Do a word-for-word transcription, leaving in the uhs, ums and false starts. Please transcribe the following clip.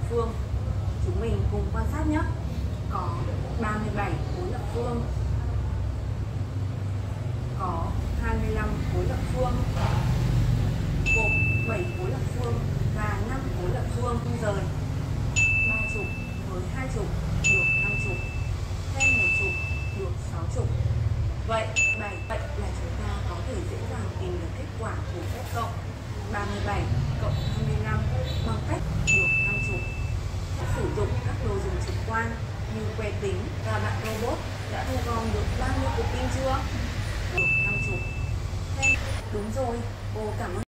phương. Chúng mình cùng quan sát nhé. Có ba mươi bảy khối lập phương, có hai mươi lăm khối lập phương, gồm bảy khối lập phương và năm khối lập phương rời. ba chục với hai chục được năm chục, thêm một chục được sáu chục. Vậy bài vậy là chúng ta có thể dễ dàng tìm được kết quả của phép cộng ba mươi bảy cộng hai mươi lăm bằng cách được năm chục. Sử dụng các đồ dùng trực quan như que tính và bạn robot đã thu gom được bao nhiêu cục pin chưa? Được năm chục. Thêm đúng rồi, cô cảm ơn.